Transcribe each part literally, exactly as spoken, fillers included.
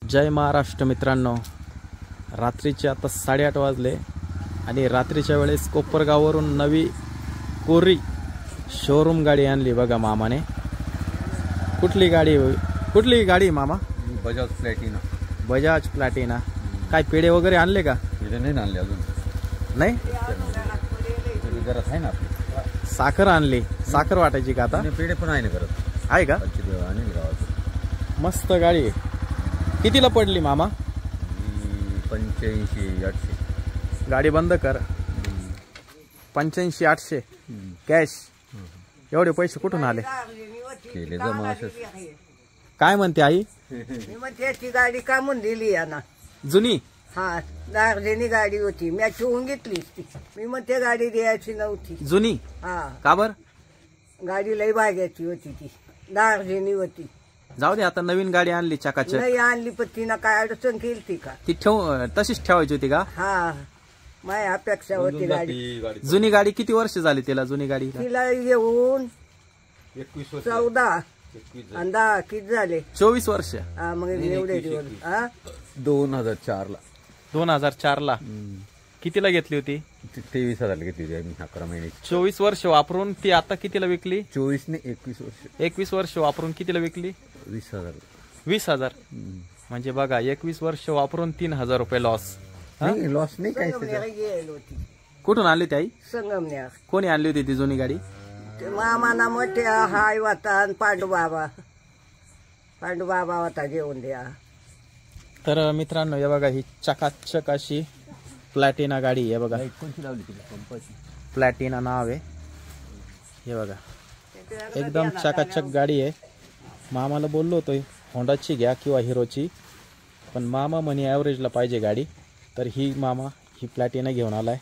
जय महाराष्ट्र मित्रांनो, रात्रीचे आता साडेआठ वाजले आणि रात्रीच्या वेळेस कोपरगाववरून नवी कोरी शोरूम गाडी आणली बघा मामाने। कुठली गाडी कुठली गाडी मामा? बजाज प्लॅटिना। बजाज प्लॅटिना। काय पेढे वगैरे आणले का? पेढे नाही आणले अजून। नाही, घरात आहे ना आपली। साखर आणली, साखर वाटायची का आता? पेढे पण आहे ना घरात, आहे का? मस्त गाडी आहे। कितीला पडली मामा? पंच्याऐंशी आठशे। गाडी बंद कर। पंच्याऐंशी आठशे कॅश। एवढे पैसे कुठून आले? केले जमा असं। काय म्हणते आई? मी म्हणते ती गाडी का म्हणून दिली यांना? जुनी? हा, दार्जिनी गाडी होती, मी ठेवून घेतली ती। मी म्हणते गाडी द्यायची नव्हती। जुनी? हा। का बर? गाडी लई भाग्याची होती, ती दार्जिनी होती। जाऊ दे, आता नवीन गाडी आणली चकाचक। नाही आणली, पण तिनं काय अडचण केली ती का? ती ठेव तशीच ठेवायची होती का? हा, माझ्या अपेक्षा होती गाडी। जुनी गाडी किती वर्ष झाली तिला? जुनी गाडी तिला येऊन एकवीस वर्ष चौदा आणि दहा किती झाले? चोवीस वर्ष। हा, मग एवढे दिवस। हा, दोन हजार चार ला। दोन हजार चार ला कितीला घेतली होती? तेवीस हजार घेतली होती आम्ही अकरा महिने। चोवीस वर्ष वापरून ती आता कितीला विकली? चोवीस ने एकवीस वर्ष। एकवीस वर्ष वापरून कितीला विकली? वीस हजार। वीस हजार म्हणजे बघा, एकवीस वर्ष वापरून तीन हजार रुपये लॉस। नाही, लॉस नाही काय। गेली होती। कुठून आणली ती आई? संगमनेर। कोणी आणली होती ती जुनी गाडी? मामाना मोठ्या हाय होता, पांडुबाबा पांडुबाबा होता, घेऊन द्या। तर मित्रांनो, हे बघा, ही चकाचक अशी प्लॅटिना गाडी आहे बघा। कोणती लावली तिला? पंपाची। प्लॅटिना नाव आहे, हे बघा, एकदम चकाचक गाडी आहे। मामाला बोललो होतो होंडाची घ्या किंवा हिरोची, पण मामा म्हणे ॲव्हरेजला पाहिजे गाडी, तर ही मामा ही प्लॅटिना घेऊन आलाय।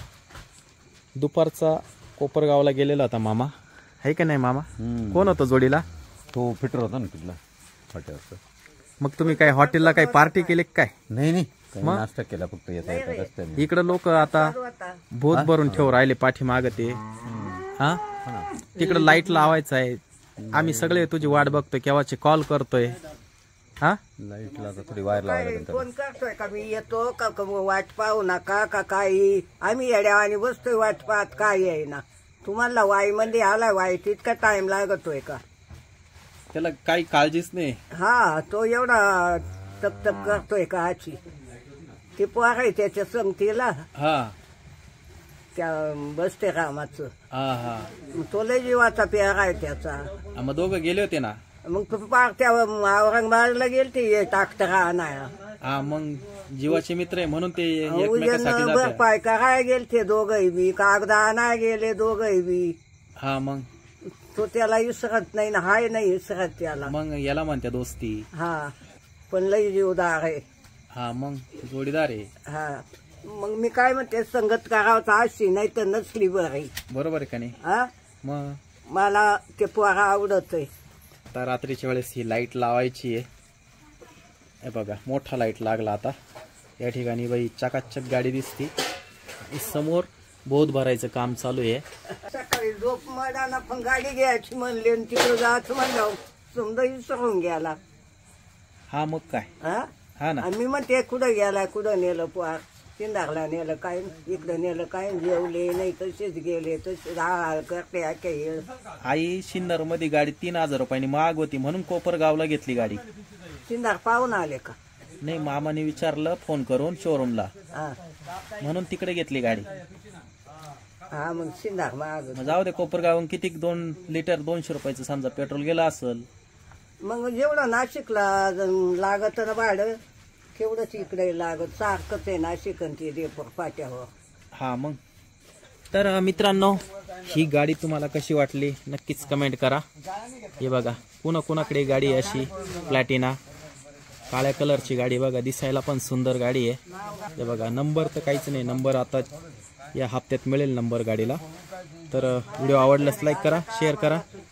दुपारचा कोपरगावला गेलेला होता मामा, आहे का नाही मामा? कोण होतं जोडीला? तो फिटर होता ना तिथला हॉटेलचा। मग तुम्ही काय हॉटेलला काही पार्टी केली काय? नाही नाही, नाश्ता केला फक्त येता येता रस्त्याने। इकडे लोक आता भोत भरून ठेव राहिले पाठीमाग ते। हा, तिकडे लाईट लावायचं आहे, आम्ही सगळे तुझी वाट बघतोय, केव्हाची कॉल करतोय। हा, लाईटला थोडी वायर लावायला फोन करतोय का मी येतो का? वाट पाहू नका का? काही आम्ही येड्यावानी बसतोय वाट पाहत, काय आहे ना? तुम्हाला वाई मध्ये आला वाई, तितका टाइम लागतोय का? त्याला काही काळजीच नाही। हा, तो एवढा तक तक करतोय का? आची ते पोर आहे त्याच्या संगतीला, हा, त्या बसते कामाचं। हा हा, तो लय जीवाचा प्यार आहे त्याचा। मग दोघं गेले होते ना? मग तू पार त्या औरंगाबादला गेलते टाकता आणाया। हा, मग जीवाचे मित्र आहे म्हणून ते उजन एकमेकांसाठी जातात। भरपाय करायला गेलते दोघही बी, कागदा आणाय गेले दोघही बी। हा, मग तो त्याला विसरत नाही ना, हाय नाही विसरत त्याला। मग याला म्हणत्या दोस्ती। हा, पण लई जीवदार आहे। हा, मग जोडीदार आहे। हा, मग मी काय म्हणते, संगत करावं अशी, नाही तर नसली बरी। बरोबर आहे का नाही? हा, मग मला ते पोरा आवडत आहे। आता रात्रीच्या वेळेस ही लाईट लावायची आहे, हे बघा, मोठा लाईट लागला आता या ठिकाणी। बाई चकाचक गाडी दिसती, समोर बोध भरायचं काम चालू आहे। सकाळी झोप मडाना पण गाडी घ्यायची म्हणली आणि तिकडे जायचं म्हणलं, समजा विसरून गेला। हा, मग काय? हा, हा ना, मी म्हणते कुठं गेला, कुठं नेलं पोर? चिंदारला नेलं काय, इकडं नेलं काय? जेवले नाही, तसेच गेले, तसेच हाळ करते काही। आई शिन्नर मध्ये गाडी तीन हजार रुपयांनी महाग होती म्हणून कोपरगावला घेतली गाडी। चिंदार पाहून आले का? नाही, मामाने विचारलं फोन करून शोरूमला, हा, म्हणून तिकडे घेतली गाडी। हा, मग चिंदार महाग। मग जाऊ दे, कोपरगावून किती दोन लिटर दोनशे रुपयाचं समजा पेट्रोल गेलं असेल, मग जेवढं नाशिकला लागत ना भाडं, केवढंच इकडे लागत, सारखंच आहे नाशिक आणि ते रेपर पाट्यावर। हा, मग तर मित्रांनो, ही गाडी तुम्हाला कशी वाटली नक्कीच कमेंट करा। हे बघा, कुणा कुणाकडे गाडी आहे अशी प्लॅटिना, काळ्या कलरची गाडी बघा, दिसायला पण सुंदर गाडी आहे। हे बघा, नंबर तर काहीच नाही, नंबर आता या हप्त्यात मिळेल नंबर गाडीला। तर व्हिडिओ आवडल्यास लाईक करा, शेअर करा